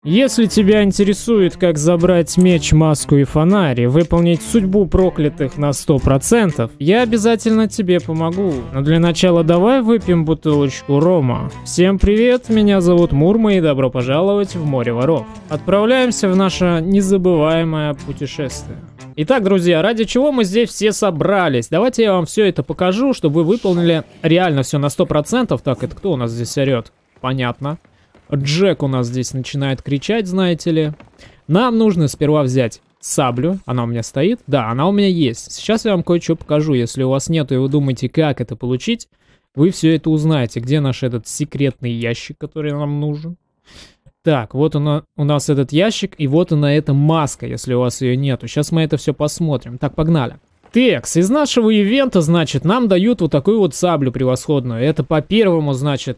Если тебя интересует, как забрать меч, маску и фонарь и выполнить судьбу проклятых на 100%, я обязательно тебе помогу. Но для начала давай выпьем бутылочку рома. Всем привет, меня зовут Мурма и добро пожаловать в море воров. Отправляемся в наше незабываемое путешествие. Итак, друзья, ради чего мы здесь все собрались? Давайте я вам все это покажу, чтобы вы выполнили реально все на 100%. Так, это кто у нас здесь орет? Понятно. Джек у нас здесь начинает кричать, знаете ли. Нам нужно сперва взять саблю. Она у меня стоит? Да, она у меня есть. Сейчас я вам кое-что покажу. Если у вас нету и вы думаете, как это получить, вы все это узнаете. Где наш этот секретный ящик, который нам нужен? Так, вот у нас этот ящик, и вот она эта маска, если у вас ее нету. Сейчас мы это все посмотрим. Так, погнали. Текс, из нашего ивента, значит, нам дают вот такую вот саблю превосходную. Это по первому, значит...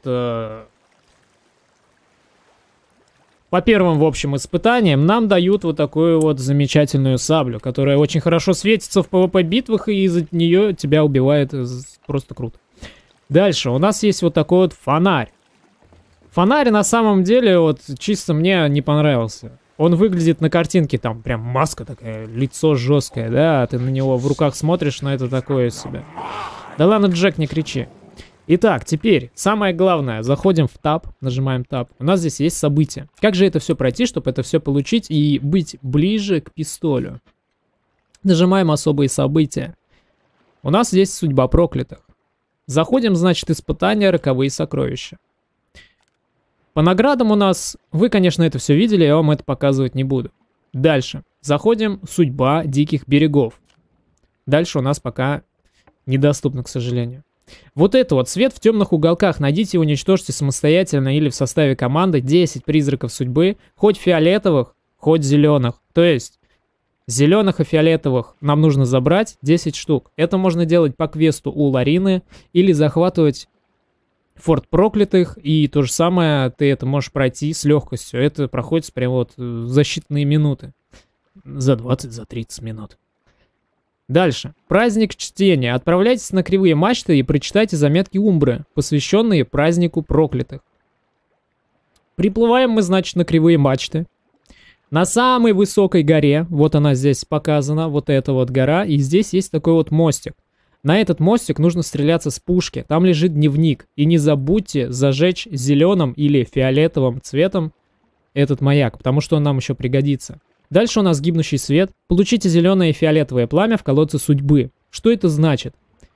По первым, в общем, испытаниям нам дают вот такую вот замечательную саблю, которая очень хорошо светится в PvP-битвах, и из-за нее тебя убивает просто круто. Дальше у нас есть вот такой вот фонарь. Фонарь на самом деле вот чисто мне не понравился. Он выглядит на картинке, там прям маска такая, лицо жесткое, да, ты на него в руках смотришь, но это такое себе. Да ладно, Джек, не кричи. Итак, теперь самое главное, заходим в таб, нажимаем таб. У нас здесь есть события. Как же это все пройти, чтобы это все получить и быть ближе к пистолю? Нажимаем особые события. У нас здесь судьба проклятых. Заходим, значит, испытания, роковые сокровища. По наградам у нас, вы, конечно, это все видели, я вам это показывать не буду. Дальше. Заходим, судьба диких берегов. Дальше у нас пока недоступно, к сожалению. Вот это вот, свет в темных уголках, найдите и уничтожьте самостоятельно или в составе команды 10 призраков судьбы, хоть фиолетовых, хоть зеленых. То есть, зеленых и фиолетовых нам нужно забрать 10 штук. Это можно делать по квесту у Ларины или захватывать форт проклятых, и то же самое ты это можешь пройти с легкостью. Это проходит прям вот за считанные минуты. За 20, за 30 минут. Дальше. Праздник чтения. Отправляйтесь на кривые мачты и прочитайте заметки Умбры, посвященные празднику проклятых. Приплываем мы, значит, на кривые мачты. На самой высокой горе, вот она здесь показана, вот эта вот гора, и здесь есть такой вот мостик. На этот мостик нужно стреляться с пушки, там лежит дневник. И не забудьте зажечь зеленым или фиолетовым цветом этот маяк, потому что он нам еще пригодится. Дальше у нас гибнущий свет. Получите зеленое и фиолетовое пламя в колодце судьбы. Что это значит?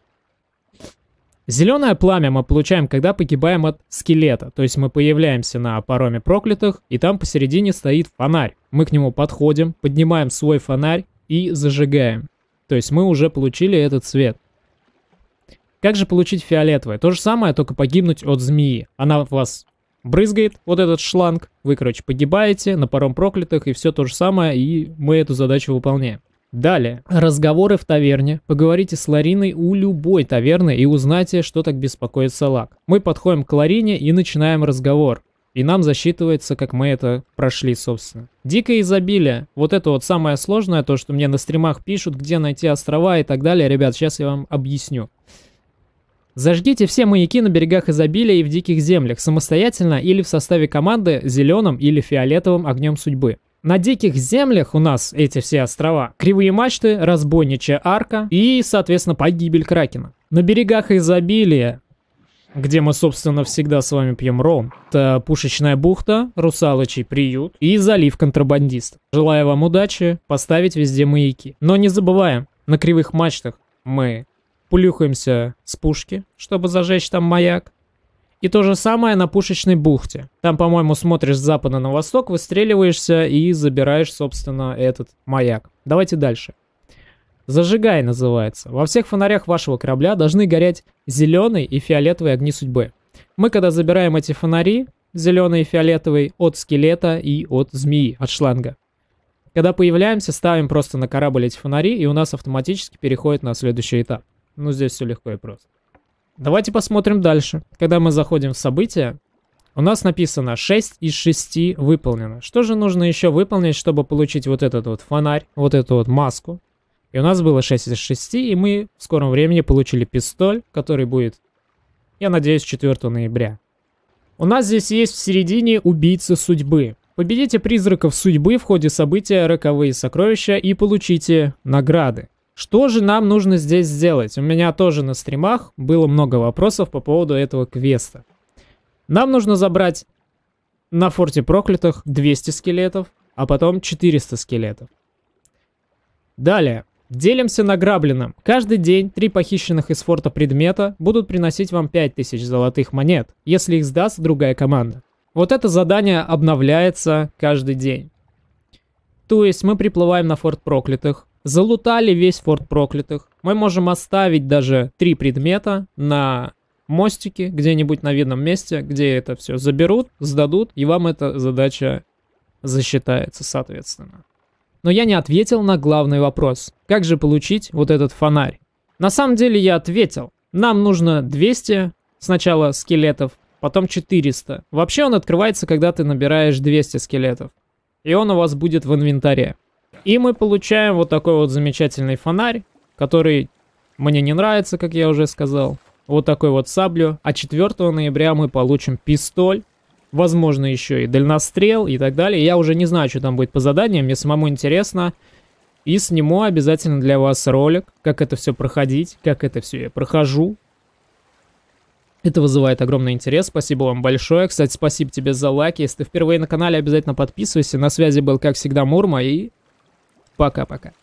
Зеленое пламя мы получаем, когда погибаем от скелета. То есть мы появляемся на пароме проклятых, и там посередине стоит фонарь. Мы к нему подходим, поднимаем свой фонарь и зажигаем. То есть мы уже получили этот цвет. Как же получить фиолетовое? То же самое, только погибнуть от змеи. Она вас... брызгает вот этот шланг, вы, короче, погибаете на паром проклятых, и все то же самое, и мы эту задачу выполняем. Далее, разговоры в таверне. Поговорите с Лариной у любой таверны и узнайте, что так беспокоит салаг. Мы подходим к Ларине и начинаем разговор. И нам засчитывается, как мы это прошли, собственно. Дикое изобилие. Вот это вот самое сложное, то, что мне на стримах пишут, где найти острова и так далее. Ребят, сейчас я вам объясню. Зажгите все маяки на берегах изобилия и в диких землях, самостоятельно или в составе команды зеленым или фиолетовым огнем судьбы. На диких землях у нас эти все острова: кривые мачты, разбойничья арка и, соответственно, погибель Кракена. На берегах изобилия, где мы, собственно, всегда с вами пьем ром, это пушечная бухта, русалочий приют и залив контрабандистов. Желаю вам удачи, поставить везде маяки. Но не забываем, на кривых мачтах мы... плюхаемся с пушки, чтобы зажечь там маяк. И то же самое на пушечной бухте. Там, по-моему, смотришь с запада на восток, выстреливаешься и забираешь, собственно, этот маяк. Давайте дальше. Зажигай называется. Во всех фонарях вашего корабля должны гореть зеленый и фиолетовый огни судьбы. Мы, когда забираем эти фонари, зеленый и фиолетовый, от скелета и от змеи, от шланга. Когда появляемся, ставим просто на корабль эти фонари, и у нас автоматически переходит на следующий этап. Ну, здесь все легко и просто. Давайте посмотрим дальше. Когда мы заходим в события, у нас написано 6 из 6 выполнено. Что же нужно еще выполнить, чтобы получить вот этот вот фонарь, вот эту вот маску? И у нас было 6 из 6, и мы в скором времени получили пистоль, который будет, я надеюсь, 4 ноября. У нас здесь есть в середине убийцы судьбы. Победите призраков судьбы в ходе события «Роковые сокровища» и получите награды. Что же нам нужно здесь сделать? У меня тоже на стримах было много вопросов по поводу этого квеста. Нам нужно забрать на форте проклятых 200 скелетов, а потом 400 скелетов. Далее. Делимся награбленным. Каждый день 3 похищенных из форта предмета будут приносить вам 5000 золотых монет, если их сдаст другая команда. Вот это задание обновляется каждый день. То есть мы приплываем на форт проклятых, залутали весь форт проклятых. Мы можем оставить даже 3 предмета на мостике, где-нибудь на видном месте, где это все заберут, сдадут, и вам эта задача засчитается, соответственно. Но я не ответил на главный вопрос. Как же получить вот этот фонарь? На самом деле я ответил. Нам нужно 200 сначала скелетов, потом 400. Вообще он открывается, когда ты набираешь 200 скелетов. И он у вас будет в инвентаре. И мы получаем вот такой вот замечательный фонарь, который мне не нравится, как я уже сказал. Вот такой вот саблю. А 4 ноября мы получим пистоль. Возможно, еще и дальнострел и так далее. Я уже не знаю, что там будет по заданиям. Мне самому интересно. И сниму обязательно для вас ролик, как это все проходить, как это все я прохожу. Это вызывает огромный интерес. Спасибо вам большое. Кстати, спасибо тебе за лайки. Если ты впервые на канале, обязательно подписывайся. На связи был, как всегда, Мурма. И пока-пока.